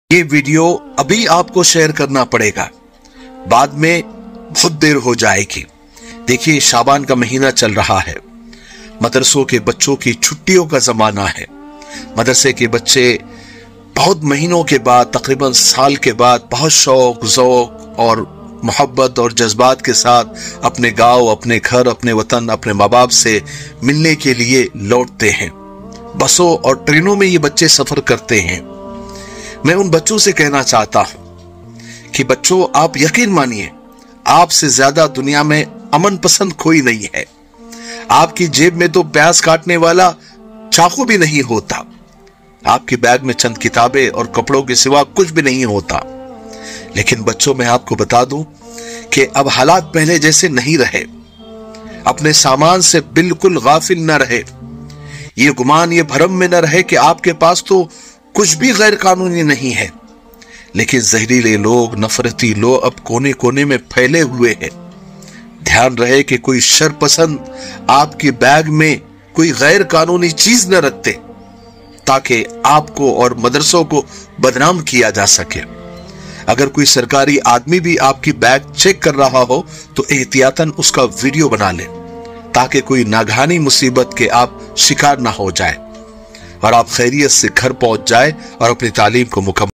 یہ ویڈیو ابھی آپ کو شیئر کرنا پڑے گا، بعد میں بہت دیر ہو جائے گی۔ دیکھیے شعبان کا مہینہ چل رہا ہے، مدرسوں کے بچوں کی چھٹیوں کا زمانہ ہے۔ مدرسے کے بچے بہت مہینوں کے بعد، تقریباً سال کے بعد، بہت شوق ذوق اور محبت اور جذبات کے ساتھ اپنے گاؤں، اپنے گھر، اپنے وطن، اپنے ماں باپ سے ملنے کے لیے لوٹتے ہیں۔ بسوں اور ٹرینوں میں یہ بچے سفر کرتے ہیں۔ میں ان بچوں سے کہنا چاہتا ہوں کہ بچوں، آپ یقین مانیے، آپ سے زیادہ دنیا میں امن پسند کوئی نہیں ہے۔ آپ کی جیب میں تو پیاز کاٹنے والا چاقو بھی نہیں ہوتا، آپ کے بیگ میں چند کتابیں اور کپڑوں کے سوا کچھ بھی نہیں ہوتا۔ لیکن بچوں، میں آپ کو بتا دوں کہ اب حالات پہلے جیسے نہیں رہے۔ اپنے سامان سے بالکل غافل نہ رہے، یہ گمان، یہ بھرم میں نہ رہے کہ آپ کے پاس تو کچھ بھی غیر قانونی نہیں ہے۔ لیکن زہریلے لوگ، نفرتی لوگ اب کونے کونے میں پھیلے ہوئے ہیں۔ دھیان رہے کہ کوئی شر پسند آپ کے بیگ میں کوئی غیر قانونی چیز نہ رکھتے، تاکہ آپ کو اور مدرسوں کو بدنام کیا جا سکے۔ اگر کوئی سرکاری آدمی بھی آپ کی بیگ چیک کر رہا ہو تو احتیاطاً اس کا ویڈیو بنا لیں، تاکہ کوئی ناگہانی مصیبت کے آپ شکار نہ ہو جائے اور آپ خیریت سے گھر پہنچ جائے اور اپنی تعلیم کو مکمل